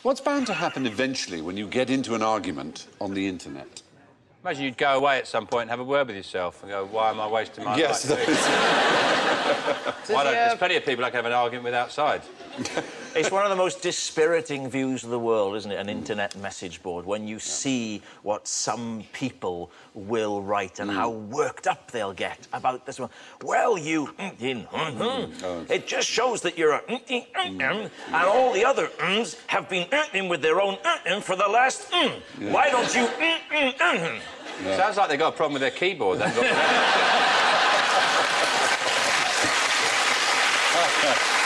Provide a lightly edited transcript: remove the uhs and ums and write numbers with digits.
What's bound to happen eventually when you get into an argument on the internet? Imagine you'd go away at some point and have a word with yourself and go, why am I wasting my yes, life? There's plenty of people I can have an argument with outside. It's one of the most dispiriting views of the world, isn't it? An internet message board, when you see what some people will write and how worked up they'll get about this one. Well, you... It just shows that you're a... and all the other have been with their own for the last... Why don't you... Sounds like they've got a problem with their keyboard. They've got...